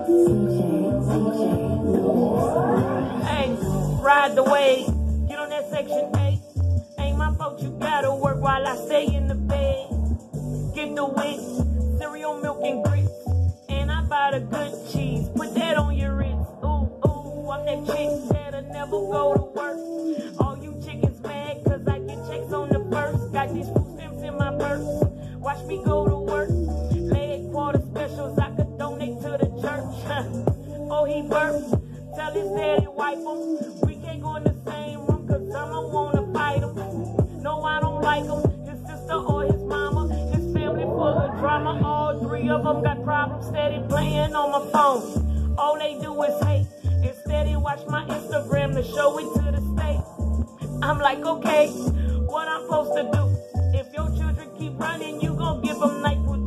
Hey, ride the wave. Get on that section 8. Ain't my fault you gotta work while I stay in the bed. Get the wit, cereal, milk, and grits. And I buy the good cheese. Put that on your wrist. Ooh, ooh, I'm that chick that'll never go to work. All you chickens mad cause I get checks on the first. Got these food stamps in my purse. Watch me go to work. Leg quarter specials I could donate to the church. Oh, he burped. Tell his daddy wipe him. We can't go in the same room cause I'ma wanna fight him. No, I don't like him. His sister or his mama. His family full of drama. All three of them got problems. Steady playing on my phone. All they do is hate. Instead they watch my Instagram to show it to the state. I'm like, okay, what I'm supposed to do? If your children keep running, you gon' give them night with